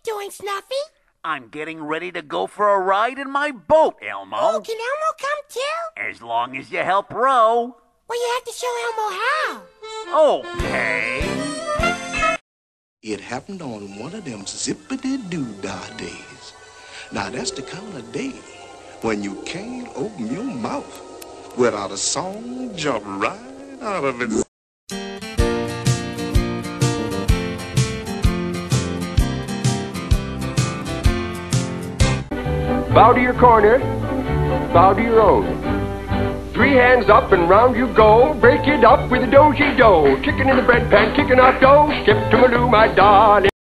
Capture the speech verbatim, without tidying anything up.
doing, Snuffy? I'm getting ready to go for a ride in my boat, Elmo. Oh, can Elmo come too? As long as you help row. Well, you have to show Elmo how. Okay. It happened on one of them zippity-doo-dah days. Now, that's the kind of day when you can't open your mouth without a song jump right out of it. Bow to your corner, bow to your own. Three hands up and round you go. Break it up with a dozy do. Chicken in the bread pan, kicking out dough. Skip to Maloo, my darling.